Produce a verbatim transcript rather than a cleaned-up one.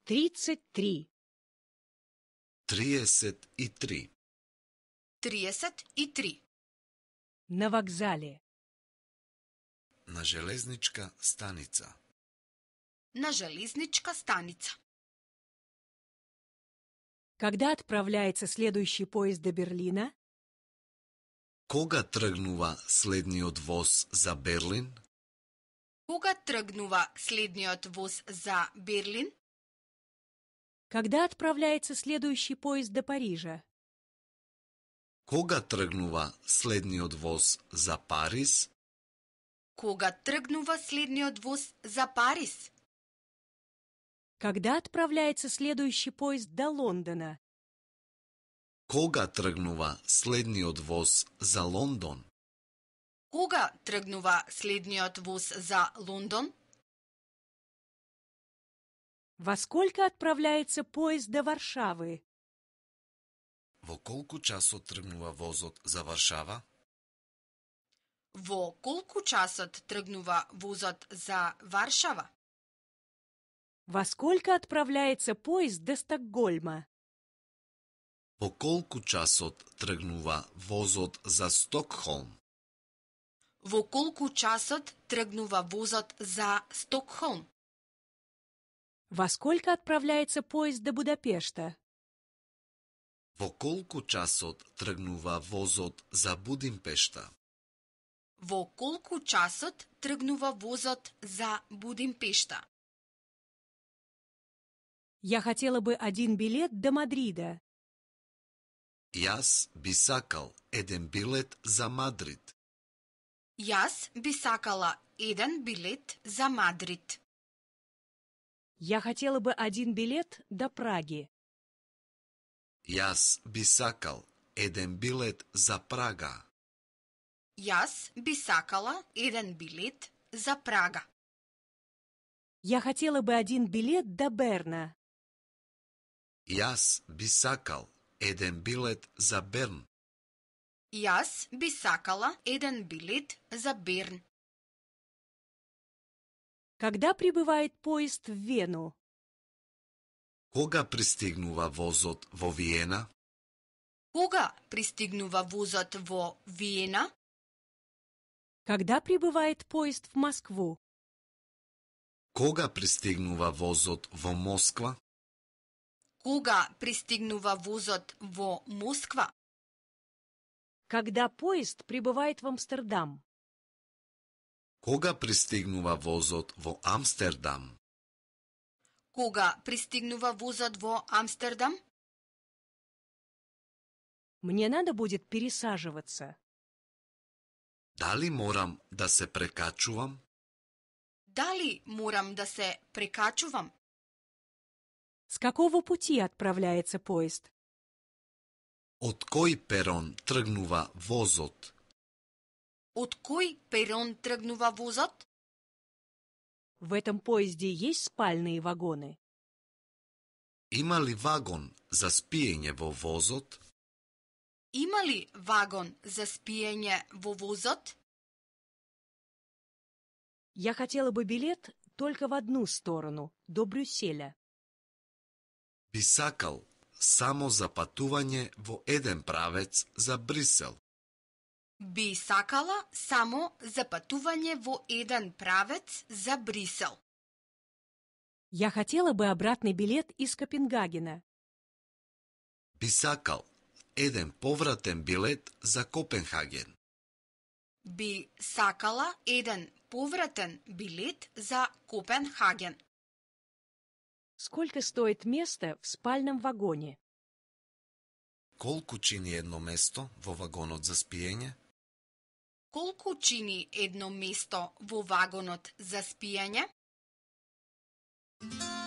тридцать три. trideset i tri. trideset i tri. На вокзале. Na železnička stanica. На железничка станица. Когда отправляется следующий поезд до Берлина? Кога тргнува следниот воз за Берлин? Кога тргнува следниот воз за Берлин? Когда отправляется следующий поезд до Парижа? Кога тргнува следниот воз за Париз? Кога тргнува следниот воз за Париз? Когда отправляется следующий поезд до Лондона? Кога тргнува следниот воз за Лондон? Кога тргнува следниот воз за Лондон? Во сколько отправляется поезд до Варшавы? Во колку часот тргнува возот за Варшава? Во колку часот тргнува возот за Варшава? Во сколько отправляется поезд до Стокгольма? Во колку часот тргнува возот за Стокхолм? Во колку часот тргнува возот за Стокхолм? Во сколько отправляется поезд до Будапешта? Во колку часот тргнува возот за Будимпешта? Во колку часот тргнува возот за Будимпешта? Я хотела бы один билет до Мадрида. Јас би сакал еден билет за Мадрид. Јас би сакала еден билет за Мадрид. Я хотела бы один билет до Праги. Јас би сакал еден билет за Прага. Јас би сакала еден билет за Прага. Я хотела бы один билет до Берна. Јас би сакал еден билет за Берн. Јас би сакала еден билет за Берн. Когда прибывает поезд в Вену? Кога пристигнува возот во Виена? Кога пристигнува возот во Виена? Когда прибывает поезд в Москву? Кога пристигнува возот во Москва? Кога пристигнува возот во Москва? Когда поезд прибывает в Амстердам? Кога пристигнува возот во Амстердам? Кога пристигнува возот во Амстердам? Мне надо будет пересаживаться. Дали морам да се прекачувам? Дали морам да се прекачувам? С какого пути отправляется поезд? Од кој перон тргнува возот? Од кој перон тргнува возот? В этом поезде есть спальные вагоны? Има ли вагон за спиење во возот? Има ли вагон за спиење во возот? Я хотела бы билет только в одну сторону, до Брюсселя. Би сакал само за патување во еден правец за Брисел. Би сакала само за патување во еден правец за Брисел. Я хотела бы обратный билет из Копенгагена. Би сакал еден повратен билет за Копенхаген. Би сакала еден повратен билет за Копенхаген. Сколько стоит место в спальном вагоне? Колку чини едно место во вагонот за спиење? Колку чини едно место во вагонот за спиење?